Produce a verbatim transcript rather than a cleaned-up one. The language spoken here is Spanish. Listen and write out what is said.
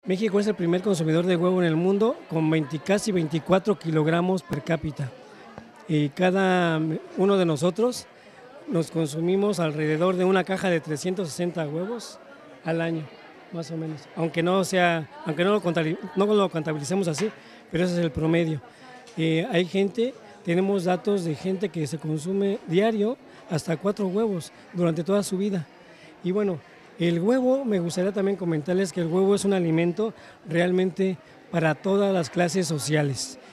México es el primer consumidor de huevo en el mundo con veinte, casi veinticuatro kilogramos per cápita. Y cada uno de nosotros nos consumimos alrededor de una caja de trescientos sesenta huevos al año, más o menos. Aunque no sea, aunque no lo, contabiliz, no lo contabilicemos así, pero ese es el promedio. Eh, hay gente, tenemos datos de gente que se consume diario hasta cuatro huevos durante toda su vida. Y bueno, el huevo, me gustaría también comentarles que el huevo es un alimento realmente para todas las clases sociales.